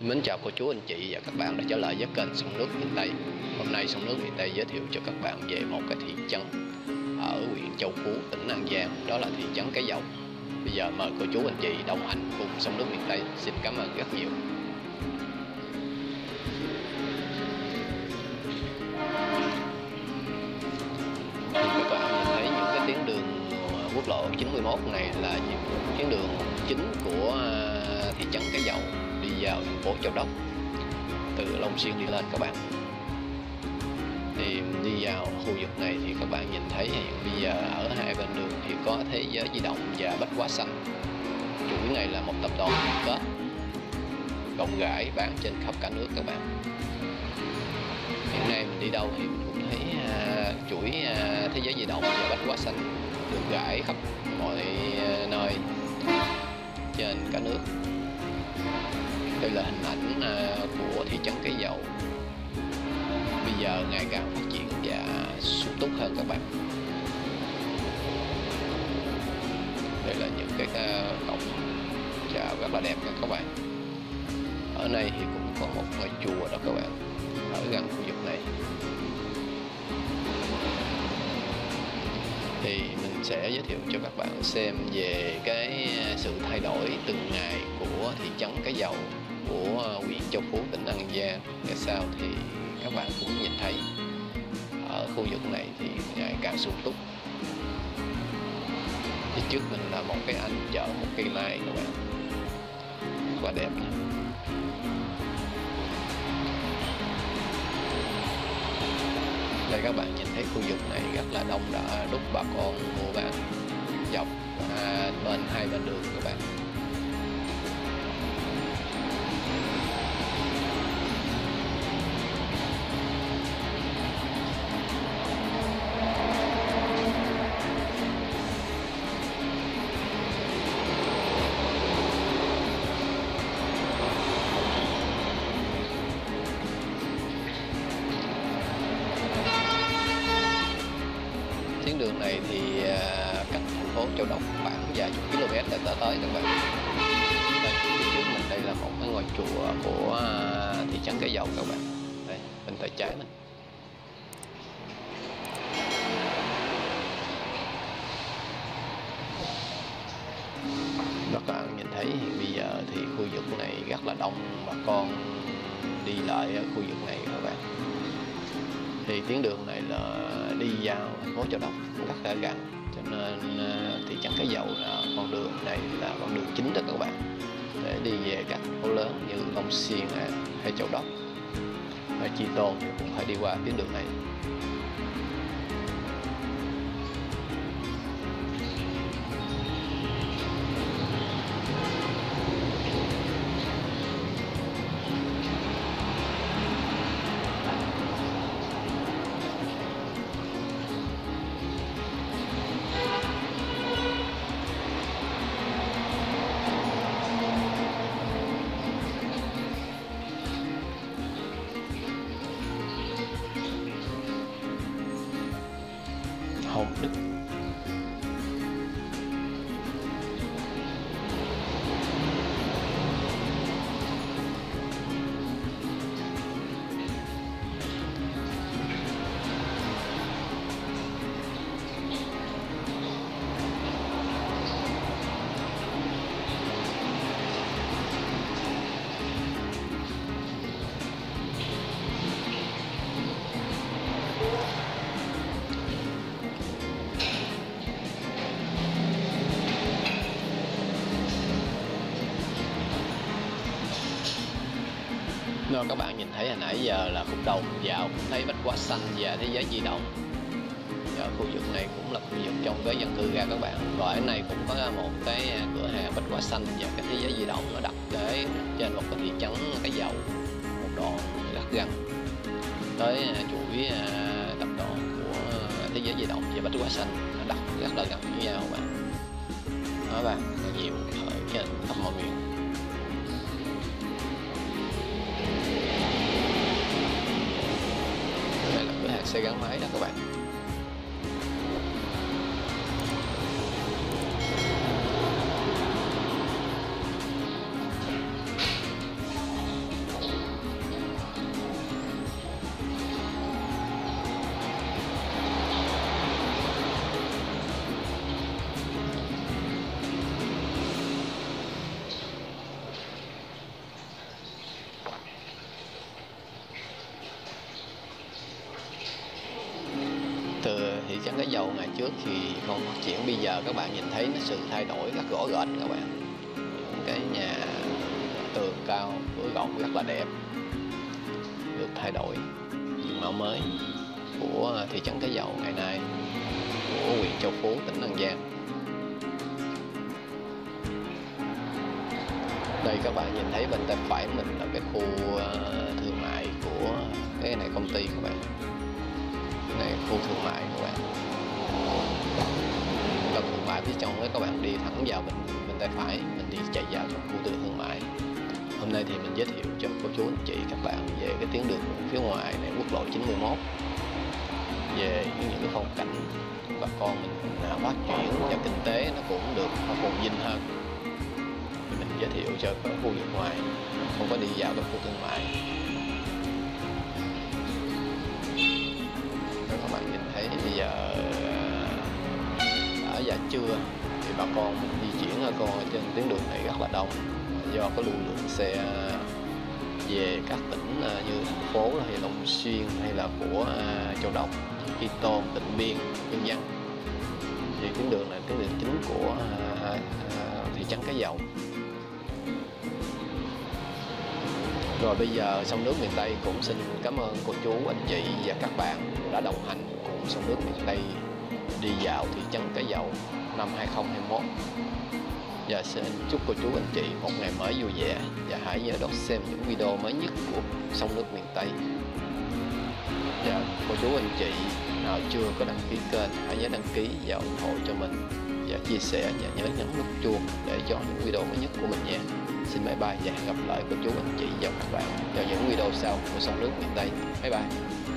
Mến chào cô chú anh chị và các bạn đã trở lại với kênh Sông Nước Miền Tây. Hôm nay Sông Nước Miền Tây giới thiệu cho các bạn về một cái thị trấn ở huyện Châu Phú, tỉnh An Giang, đó là thị trấn Cái Dầu. Bây giờ mời cô chú anh chị đồng hành cùng Sông Nước Miền Tây. Xin cảm ơn rất nhiều. Thì các bạn nhìn thấy những cái tuyến đường quốc lộ 91 này là những tuyến đường chính của thị trấn Cái Dầu đi vào thành phố Châu Đốc, từ Long Xuyên đi lên các bạn. Thì đi vào khu vực này thì các bạn nhìn thấy hiện bây giờ ở hai bên đường thì có Thế Giới Di Động và Bách Hóa Xanh. Chuỗi này là một tập đoàn liên kết rộng rãi bán trên khắp cả nước các bạn. Hiện nay mình đi đâu thì mình cũng thấy chuỗi Thế Giới Di Động và Bách Hóa Xanh được rải khắp mọi nơi trên cả nước. Đây là hình ảnh của thị trấn Cái Dầu bây giờ ngày càng phát triển và sung túc hơn các bạn. Đây là những cái cổng chào rất là đẹp nha các bạn. Ở đây thì cũng có một ngôi chùa đó các bạn, ở gần khu vực này. Thì mình sẽ giới thiệu cho các bạn xem về cái sự thay đổi từng ngày của thị trấn Cái Dầu của huyện Châu Phú, tỉnh An Giang. Ngày sau thì các bạn cũng nhìn thấy ở khu vực này thì ngày càng sung túc. Thì trước mình là một cái anh chở một cây mai các bạn, rất là đẹp nha. Đây các bạn nhìn thấy khu vực này rất là đông đúc bà con mua bán dọc bên hai bên đường các bạn. Tuyến đường này thì cách thành phố Châu Đốc khoảng vài chục km để tới các bạn. Đây, trước mình đây là một cái ngôi chùa của thị trấn Cái Dầu các bạn. Đây, bên tay trái mình. Các bạn nhìn thấy hiện bây giờ thì khu vực này rất là đông bà con đi lại ở khu vực này các bạn. Thì tuyến đường này là đi vào thành phố Châu Đốc rất là gần, cho nên thị trấn Cái Dầu là con đường này là con đường chính đó các bạn, để đi về các thành phố lớn như Long Xuyên hay Châu Đốc hay Chi Tôn thì cũng phải đi qua tuyến đường này. Hồng Đức. Rồi các bạn nhìn thấy hồi nãy giờ là khúc đầu vào cũng thấy Bách Hóa Xanh và Thế Giới Di Động. Ở khu vực này cũng là khu vực trong cái dân cư ra các bạn. Rồi ở này cũng có một cái cửa hàng Bách Hóa Xanh và cái Thế Giới Di Động nó đặt cái trên một cái thị trấn Cái Dầu, một đoạn rất gần tới chuỗi tập đoàn của Thế Giới Di Động và Bách Hóa Xanh, nó đặt rất là gần với nhau các bạn. Đó bạn, nhiều ở trên khắp mọi miền. Đây là cửa hàng xe gắn máy đó các bạn. Từ thị trấn Cái Dầu ngày trước thì không phát triển, bây giờ các bạn nhìn thấy nó sự thay đổi rất rõ rệt các bạn. Những cái nhà tường cao, cửa rộng rất là đẹp, được thay đổi diện mạo mới của thị trấn Cái Dầu ngày nay, của huyện Châu Phú, tỉnh An Giang. Đây các bạn nhìn thấy bên tay phải mình là cái khu thương mại của cái này công ty các bạn. Cái này khu thương mại các bạn. Trong thương mại phía trong đấy các bạn đi thẳng vào bên tay phải, mình đi chạy vào trong khu thương mại. Hôm nay thì mình giới thiệu cho cô chú anh chị các bạn về cái tuyến đường phía ngoài này, quốc lộ 91, về những cái phong cảnh bà con mình phát triển và kinh tế nó cũng được phồn vinh hơn. Mình giới thiệu cho cái khu vực ngoài, không có đi vào cái khu thương mại. Các bạn nhìn thấy bây giờ ở giờ trưa thì bà con mình di chuyển ở trên tuyến đường này rất là đông, do có lưu lượng xe về các tỉnh như thành phố hay Long Xuyên hay là của Châu Đốc, Tri Tôn, Tịnh Biên, vân vân. Thì tuyến đường này tuyến đường chính của thị trấn Cái Dầu. Rồi bây giờ Sông Nước Miền Tây cũng xin cảm ơn cô chú, anh chị và các bạn đã đồng hành cùng Sông Nước Miền Tây đi dạo thị trấn Cái Dầu năm 2021. Và xin chúc cô chú, anh chị một ngày mới vui vẻ, và hãy nhớ đón xem những video mới nhất của Sông Nước Miền Tây. Và cô chú, anh chị nào chưa có đăng ký kênh, hãy nhớ đăng ký và ủng hộ cho mình, và chia sẻ và nhớ nhấn nút chuông để cho những video mới nhất của mình nha. Xin bye bye và hẹn gặp lại cô chú, anh chị và các bạn vào những video sau của Sông Nước Miền Tây. Bye bye.